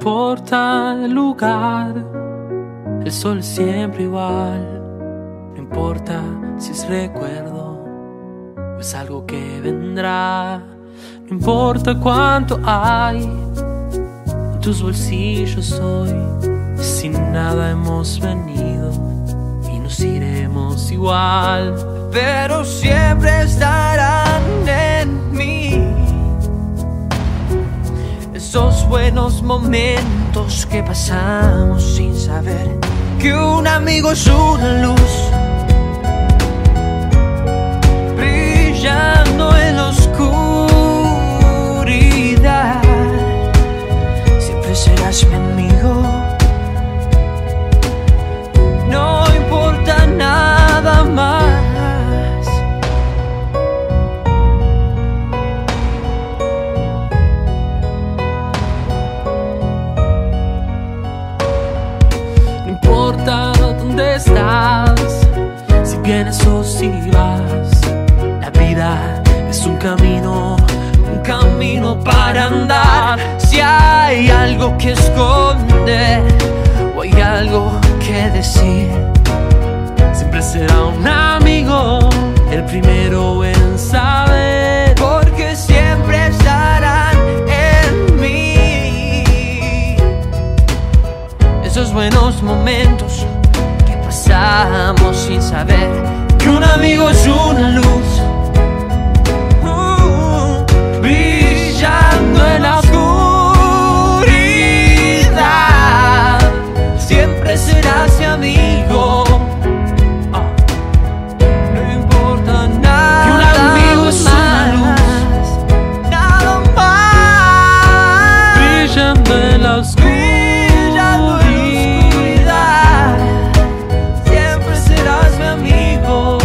importa el lugar, el sol es siempre igual. No importa si es recuerdo o es algo que vendrá. No importa cuánto hay en tus bolsillos hoy, sin nada hemos venido y nos iremos igual. Pero siempre estarán en mí esos buenos momentos que pasamos sin saber que un amigo es una luz brillando en la oscuridad. Siempre serás mi amigo, no importa nada más. No importa dónde estás, si vienes o si vas, la vida es un camino para andar. Si hay algo que esconder o hay algo que decir, siempre será un amigo el primero en saber, porque siempre estarán en mí esos buenos momentos que pasamos sin saber que un amigo es una luz brillando en la oscuridad. Siempre serás mi amigo, no importa nada. que un amigo es una luz, nada más, brillando en la oscuridad. Siempre serás mi amigo,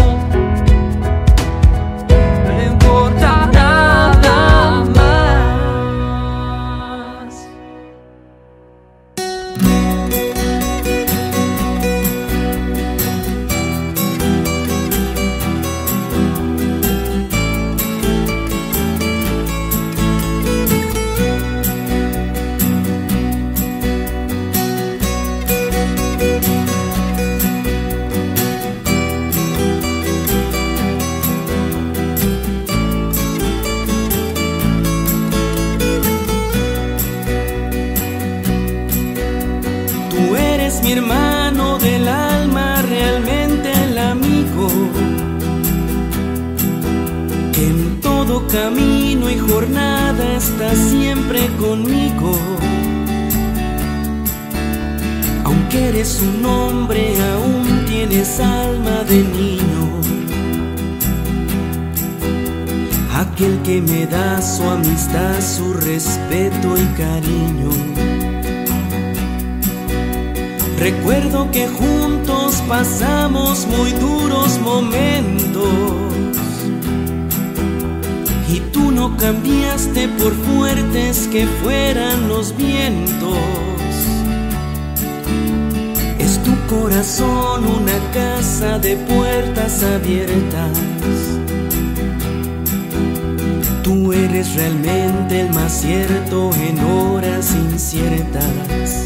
no importa nada más. Tú eres mi hermano del alma, realmente el amigo, que en todo camino y jornada está siempre conmigo. Aunque eres un hombre, aún tienes alma de niño, aquel que me da su amistad, su respeto y cariño. Recuerdo que juntos pasamos muy duros momentos y tú no cambiaste por fuertes que fueran los vientos. Es tu corazón una casa de puertas abiertas. Tú eres realmente el más cierto en horas inciertas.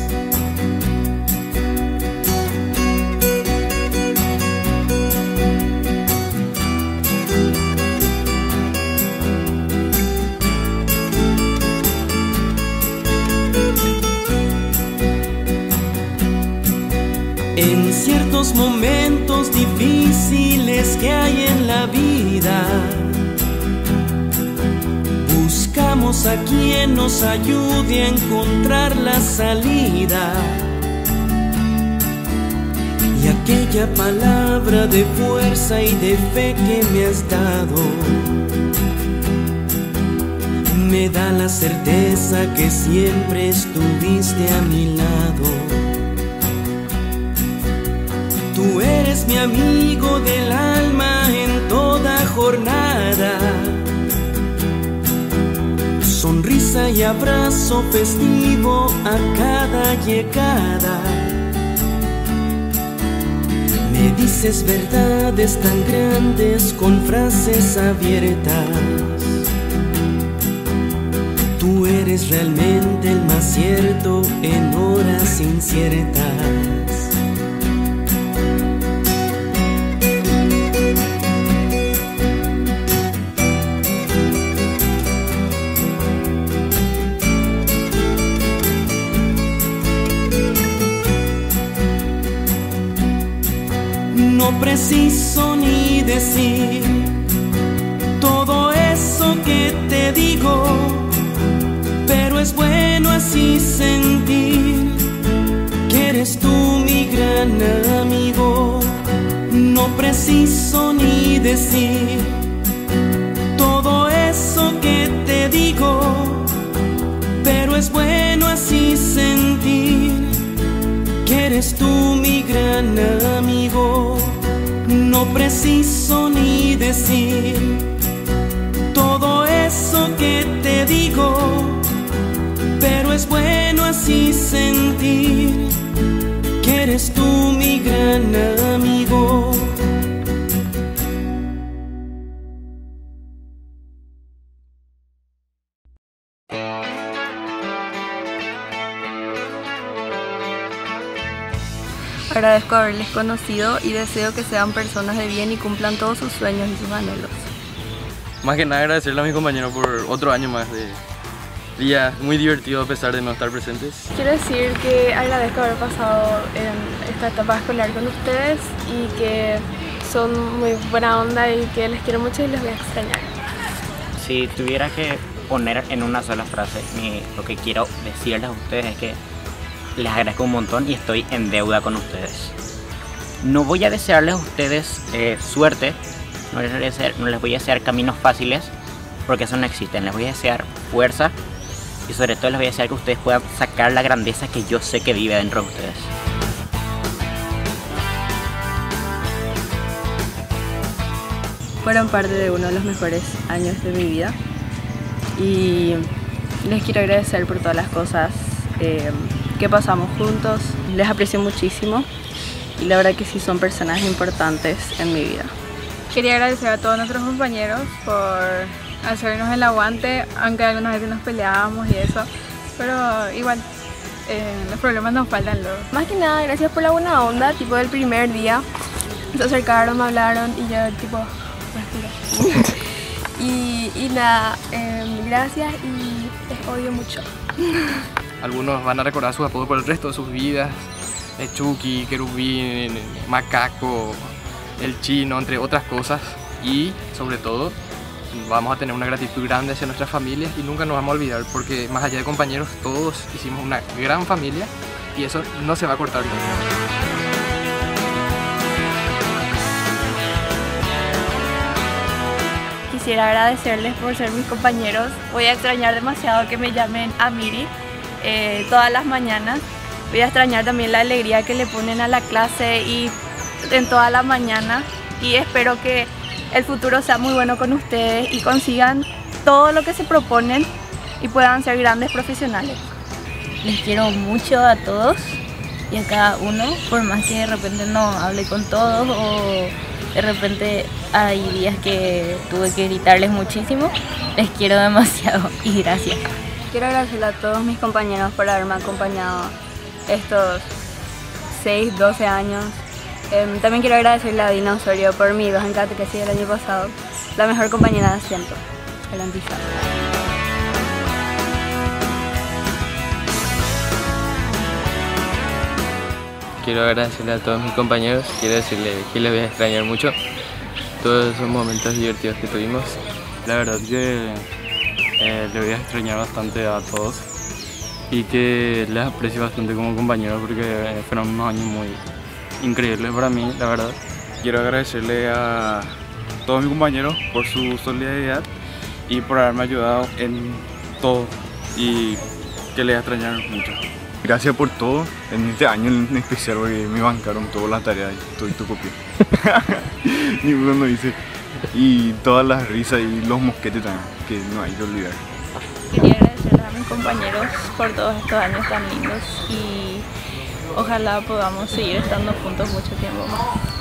En ciertos momentos difíciles que hay en la vida, buscamos a quien nos ayude a encontrar la salida. Y aquella palabra de fuerza y de fe que me has dado me da la certeza que siempre estuviste a mi lado. Tú eres mi amigo del alma en toda jornada, sonrisa y abrazo festivo a cada llegada. Me dices verdades tan grandes con frases abiertas. Tú eres eres realmente el más cierto en horas inciertas. No preciso ni decir todo eso que te digo, pero es bueno así sentir que eres tú mi gran amigo. No preciso ni decir todo eso que te digo, pero es bueno así sentir que eres tú mi gran amigo. No preciso ni decir todo eso que te digo, pero es bueno así sentir que eres tú mi gran amigo. Agradezco haberles conocido y deseo que sean personas de bien y cumplan todos sus sueños y sus anhelos. Más que nada agradecerle a mis compañeros por otro año más de día muy divertido a pesar de no estar presentes. Quiero decir que agradezco haber pasado en esta etapa escolar con ustedes y que son muy buena onda y que les quiero mucho y les voy a extrañar. Si tuviera que poner en una sola frase lo que quiero decirles a ustedes es que les agradezco un montón y estoy en deuda con ustedes. No voy a desearles a ustedes suerte, no les voy a desear caminos fáciles, porque eso no existe. Les voy a desear fuerza y sobre todo les voy a desear que ustedes puedan sacar la grandeza que yo sé que vive dentro de ustedes. Fueron parte de uno de los mejores años de mi vida y les quiero agradecer por todas las cosas que pasamos juntos. Les aprecio muchísimo y la verdad que sí son personas importantes en mi vida. Quería agradecer a todos nuestros compañeros por hacernos el aguante, aunque algunas veces nos peleábamos y eso, pero igual los problemas nos faltan luego. Más que nada, gracias por la buena onda, tipo del primer día. Se acercaron, me hablaron y yo tipo, y nada, gracias y les odio mucho. Algunos van a recordar sus apodos por el resto de sus vidas. Chucky, Querubín, Macaco, el Chino, entre otras cosas. Y sobre todo vamos a tener una gratitud grande hacia nuestras familias y nunca nos vamos a olvidar, porque más allá de compañeros todos hicimos una gran familia y eso no se va a cortar nunca. Quisiera agradecerles por ser mis compañeros. Voy a extrañar demasiado que me llamen Amiri todas las mañanas. Voy a extrañar también la alegría que le ponen a la clase y en toda la mañana. Y espero que el futuro sea muy bueno con ustedes y consigan todo lo que se proponen y puedan ser grandes profesionales. Les quiero mucho a todos y a cada uno, por más que de repente no hable con todos o de repente hay días que tuve que gritarles muchísimo. Les quiero demasiado y gracias. Quiero agradecerle a todos mis compañeros por haberme acompañado estos 6, 12 años. También quiero agradecerle a Dina Osorio por mi 2 en catequesis del año pasado. La mejor compañera de asiento, garantizada. Quiero agradecerle a todos mis compañeros, quiero decirles que les voy a extrañar mucho todos esos momentos divertidos que tuvimos. La verdad que les voy a extrañar bastante a todos y que les aprecio bastante como compañeros porque fueron unos años muy increíbles para mí, la verdad. Quiero agradecerle a todos mis compañeros por su solidaridad y por haberme ayudado en todo y que les voy a extrañar mucho. Gracias por todo, en este año en especial porque me bancaron todas las tareas y todo tu copia. Ninguno no hice. Y todas las risas y los mosquetes también, que no hay que olvidar. Quería agradecerles a mis compañeros por todos estos años tan lindos y ojalá podamos seguir estando juntos mucho tiempo más.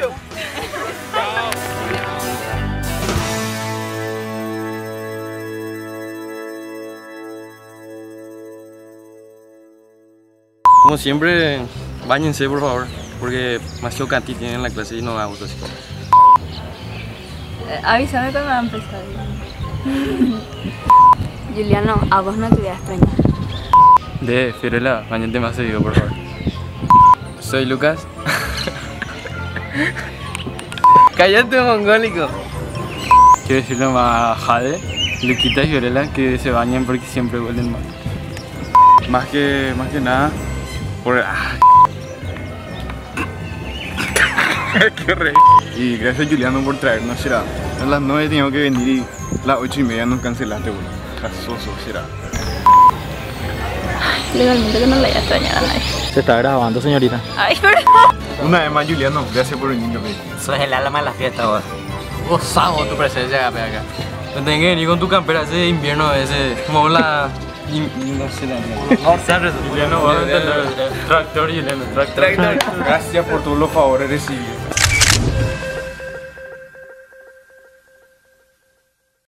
Chau. Como siempre, báñense por favor, porque demasiado cantidad tienen en la clase y no da gusto así. Avísame cuando va a empezar. Juliano, a vos no te voy a extrañar. Fiorella, bañate más seguido, por favor. Soy Lucas. Cállate, mongólico. Quiero decirle a Jade, Luquita y Fiorella que se bañen porque siempre huelen mal. Más que nada, por... Qué rey. Y gracias Juliano por traernos, será. A las 9 teníamos que venir y a las 8:30 nos cancelaste, boludo. Jasoso, será. Legalmente que no le voy a extrañar a nadie. Se está grabando, señorita. Ay, pero... Una vez más, Juliano, gracias por venir, güey. Sos el alma de la fiesta, vos. Gozamos tu presencia acá, acá. No tenés que venir con tu campera ese invierno, ese... como la... no sé la... Juliano, va a entender. Tractor, Juliano, tractor. Gracias por todos los favores recibidos.